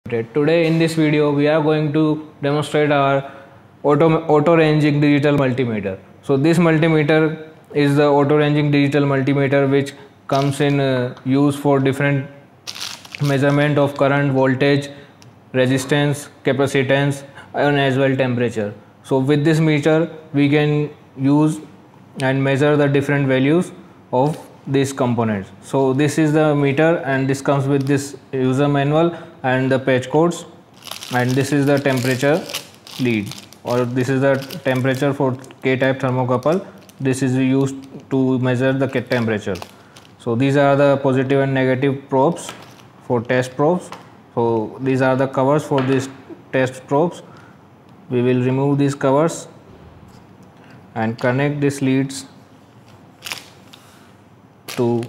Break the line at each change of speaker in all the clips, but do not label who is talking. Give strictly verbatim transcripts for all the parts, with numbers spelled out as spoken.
Today in this video we are going to demonstrate our auto, auto ranging digital multimeter. So this multimeter is the auto ranging digital multimeter which comes in uh, use for different measurement of current, voltage, resistance, capacitance and as well temperature. So with this meter we can use and measure the different values of these components. So this is the meter and this comes with this user manual and the patch codes, and this is the temperature lead, or this is the temperature for K-type thermocouple. This is used to measure the temperature. So these are the positive and negative probes for test probes. So these are the covers for these test probes. We will remove these covers and connect these leads to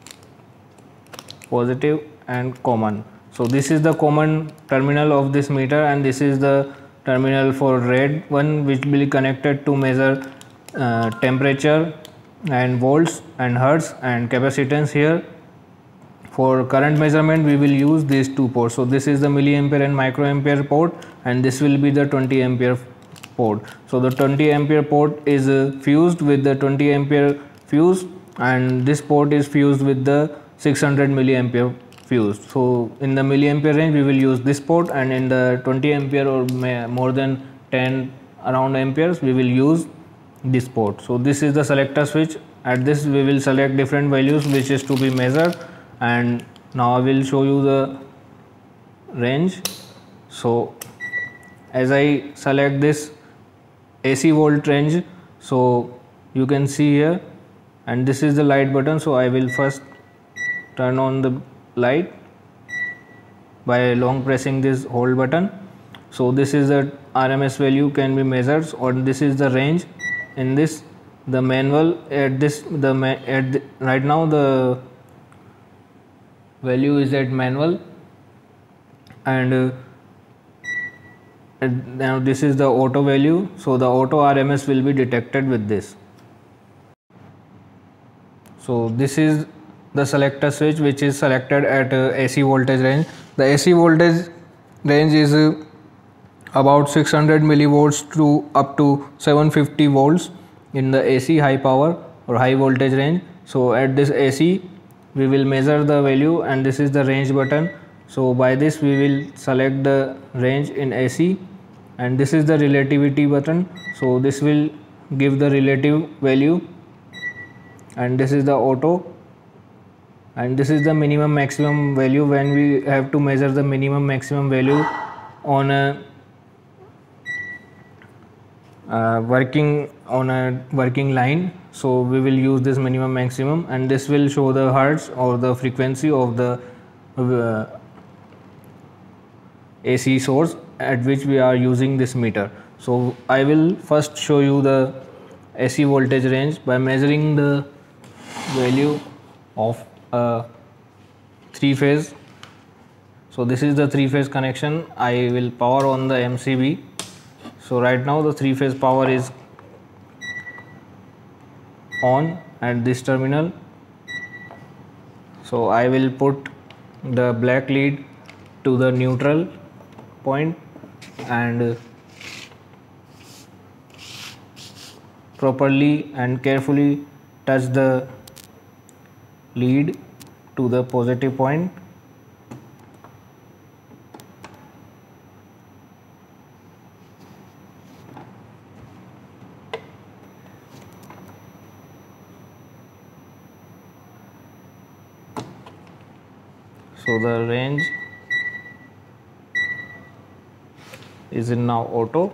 positive and common. So this is the common terminal of this meter, and this is the terminal for red one which will be connected to measure uh, temperature and volts and hertz and capacitance. Here for current measurement we will use these two ports. So this is the milliampere and microampere port, and this will be the twenty ampere port. So the twenty ampere port is uh, fused with the twenty ampere fuse, and this port is fused with the six hundred milliampere fuse. So in the milliampere range we will use this port, and in the twenty ampere or more than ten around amperes we will use this port. So this is the selector switch. At this we will select different values which is to be measured, and now I will show you the range. So as I select this A C volt range, so you can see here, and this is the light button. So I will first turn on the light by long pressing this hold button. So this is the R M S value can be measured, or this is the range. In this the manual at this the at the, right now the value is at manual, and uh, and now this is the auto value. So the auto R M S will be detected with this. So this is the selector switch which is selected at uh, A C voltage range. The A C voltage range is uh, about six hundred millivolts to up to seven hundred fifty volts in the A C high power or high voltage range. So at this A C we will measure the value, and this is the range button. So by this we will select the range in A C, and this is the relativity button. So this will give the relative value, and this is the auto, and this is the minimum maximum value when we have to measure the minimum maximum value on a uh, working on a working line. So we will use this minimum maximum, and this will show the hertz or the frequency of the uh, A C source at which we are using this meter. So I will first show you the A C voltage range by measuring the value of uh, three phase. So this is the three phase connection. I will power on the M C B. So right now the three phase power is on at this terminal. So I will put the black lead to the neutral point and properly and carefully touch the lead to the positive point. So the range is in now auto,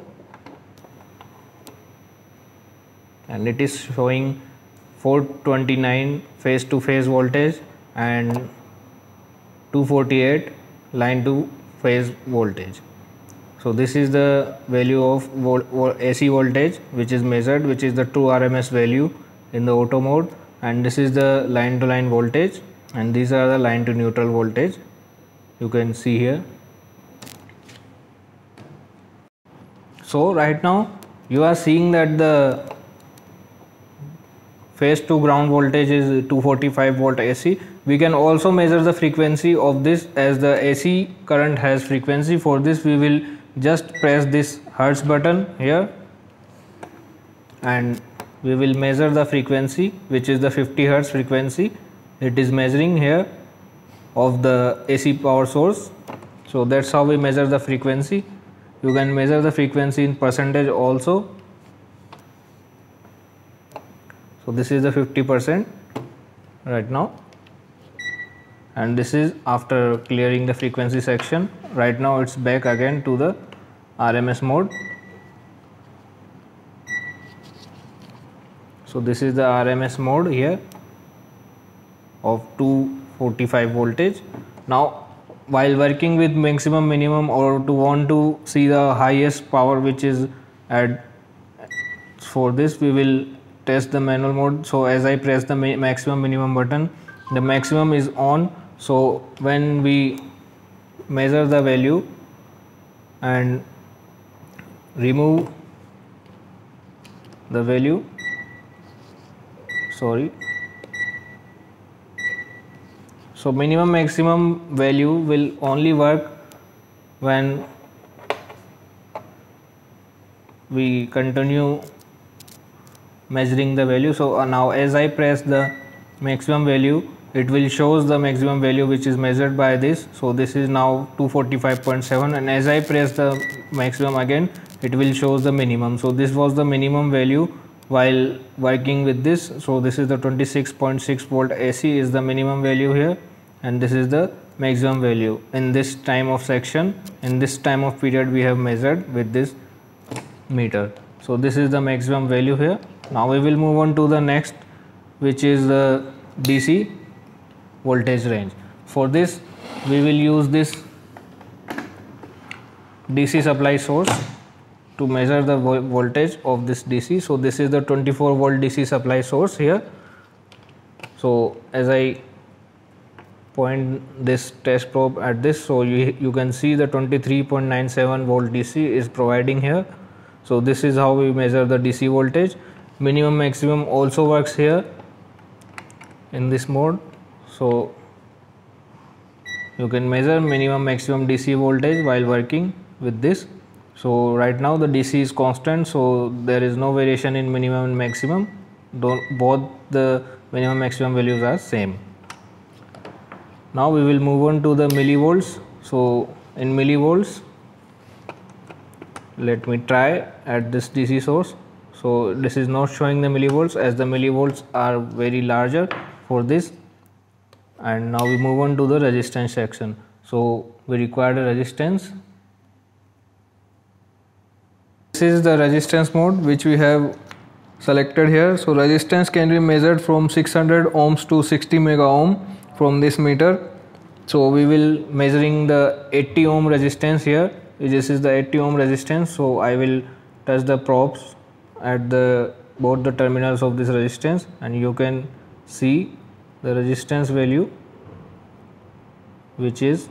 and it is showing four twenty-nine phase to phase voltage and two forty-eight line to phase voltage. So this is the value of vol A C voltage which is measured, which is the true R M S value in the auto mode, and this is the line to line voltage, and these are the line to neutral voltage. You can see here. So right now you are seeing that the phase to ground voltage is two forty-five volt A C, We can also measure the frequency of this, as the A C current has frequency. For this we will just press this Hertz button here and we will measure the frequency, which is the fifty Hertz frequency. It is measuring here of the A C power source. So that's how we measure the frequency. You can measure the frequency in percentage also. So this is the fifty percent right now, and this is after clearing the frequency section. Right now it's back again to the R M S mode. So this is the R M S mode here of two forty-five voltage. Now while working with maximum, minimum, or to want to see the highest power which is at, for this we will test the manual mode. So as I press the maximum minimum button, the maximum is on. So when we measure the value and remove the value, sorry, so minimum maximum value will only work when we continue measuring the value. So uh, now as I press the maximum value, it will shows the maximum value which is measured by this. So this is now two forty-five point seven, and as I press the maximum again, it will shows the minimum. So this was the minimum value while working with this. So this is the twenty-six point six volt A C is the minimum value here, and this is the maximum value in this time of section. In this time of period we have measured with this meter. So this is the maximum value here. Now we will move on to the next, which is the D C voltage range. For this we will use this D C supply source to measure the vo voltage of this D C. So this is the twenty-four volt D C supply source here. So as I point this test probe at this, so you, you can see the twenty-three point nine seven volt D C is providing here. So this is how we measure the D C voltage. Minimum maximum also works here in this mode. So you can measure minimum maximum D C voltage while working with this. So right now the D C is constant, so there is no variation in minimum and maximum. Don't, both the minimum maximum values are same. Now we will move on to the millivolts. So in millivolts, let me try at this D C source. So this is not showing the millivolts, as the millivolts are very larger for this. And now we move on to the resistance section. So we require the resistance. This is the resistance mode which we have selected here. So resistance can be measured from six hundred ohms to sixty mega ohm from this meter. So we will measuring the eighty ohm resistance here. This is the eighty ohm resistance. So I will touch the probes at the both the terminals of this resistance, and you can see the resistance value, which is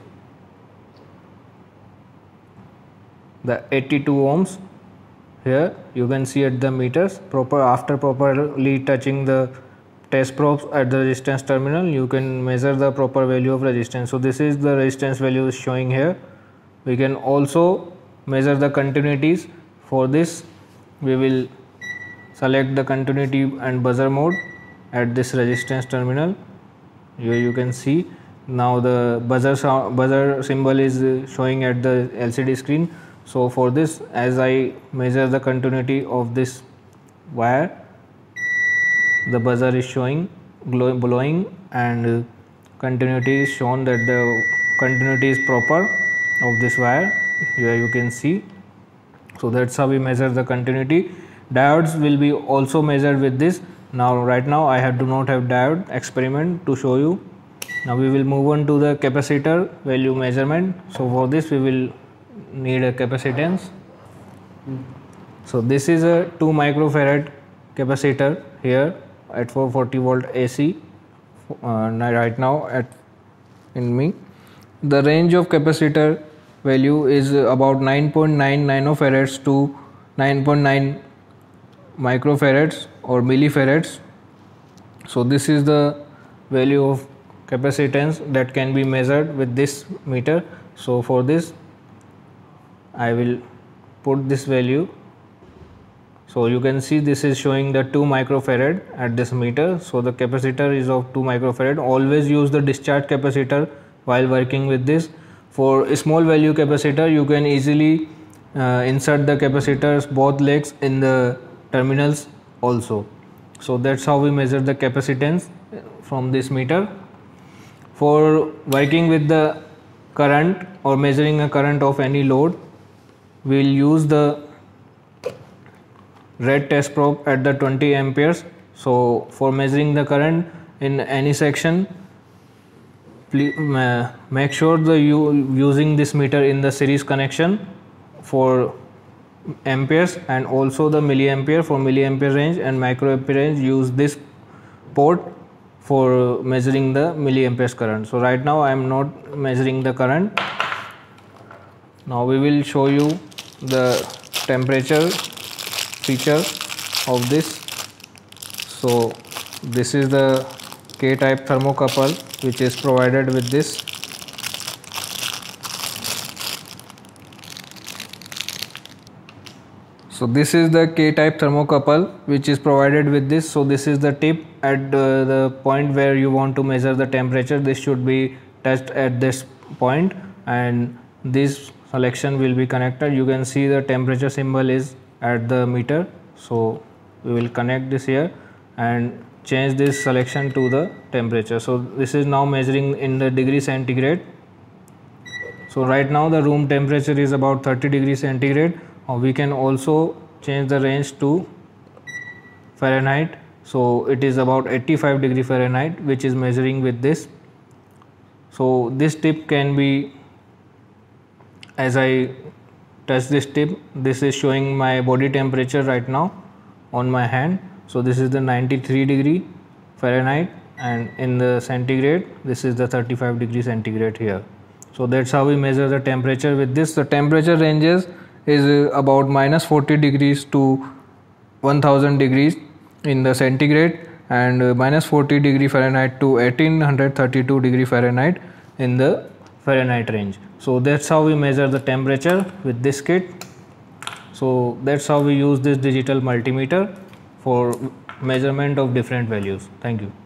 the eighty-two ohms. Here you can see at the meters proper. After properly touching the test probes at the resistance terminal, you can measure the proper value of resistance. So this is the resistance value showing here. We can also measure the continuities. For this we will select the continuity and buzzer mode at this resistance terminal. Here you can see now the buzzer sound, buzzer symbol is showing at the L C D screen. So for this, as I measure the continuity of this wire, the buzzer is showing glow, blowing, and continuity is shown that the continuity is proper of this wire. Here you can see. So that's how we measure the continuity. Diodes will be also measured with this. Now right now I have do not have diode experiment to show you. Now we will move on to the capacitor value measurement. So for this we will need a capacitance. So this is a two microfarad capacitor here at four forty volt A C uh, right now at in me. The range of capacitor value is about nine point nine nanofarads to nine point nine microfarads or millifarads. So this is the value of capacitance that can be measured with this meter. So for this I will put this value. So you can see this is showing the two microfarad at this meter. So the capacitor is of two microfarad. Always use the discharge capacitor while working with this. For a small value capacitor, you can easily uh, insert the capacitors both legs in the terminals also. So that's how we measure the capacitance from this meter. For working with the current or measuring a current of any load, we will use the red test probe at the twenty amperes. So for measuring the current in any section, please uh, make sure that you using this meter in the series connection for amperes, and also the milliampere for milliampere range, and microampere range use this port for measuring the milliamperes current. So right now I am not measuring the current. Now we will show you the temperature feature of this. So this is the K-type thermocouple which is provided with this. So this is the K-type thermocouple which is provided with this. So this is the tip at uh, the point where you want to measure the temperature. This should be touched at this point, and this selection will be connected. You can see the temperature symbol is at the meter. So we will connect this here and change this selection to the temperature. So this is now measuring in the degree centigrade. So right now the room temperature is about thirty degrees centigrade. Or we can also change the range to Fahrenheit. So it is about eighty-five degree Fahrenheit which is measuring with this. So this tip can be, as I touch this tip, this is showing my body temperature right now on my hand. So this is the ninety-three degree Fahrenheit, and in the centigrade this is the thirty-five degree centigrade here. So that's how we measure the temperature with this. The temperature ranges is about minus forty degrees to one thousand degrees in the centigrade, and minus forty degree Fahrenheit to eighteen thirty-two degree Fahrenheit in the Fahrenheit range. So that's how we measure the temperature with this kit. So that's how we use this digital multimeter for measurement of different values. Thank you.